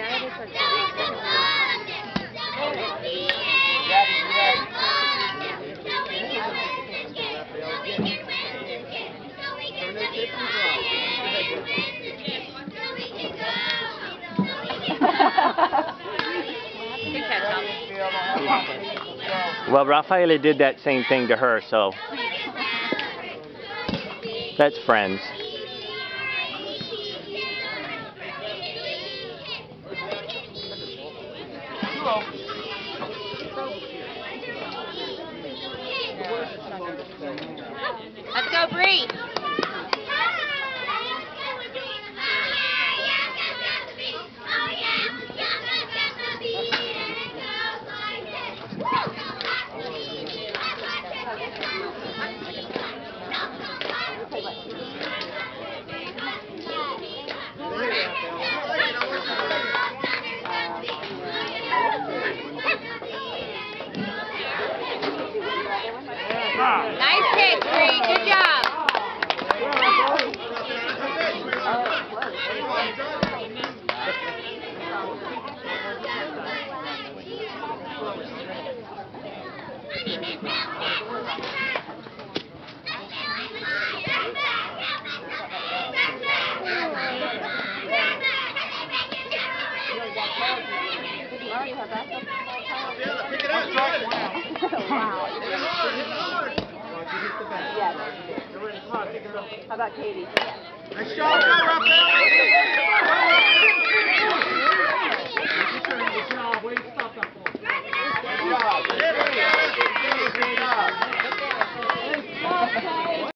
Well, Raffaella did that same thing to her, so that's friends. Let's go, Bree. Nice kick, Bree. Good job. How about Katie? Nice job, Raffaella! Good job. Way to stop that ball. Good job. Good job.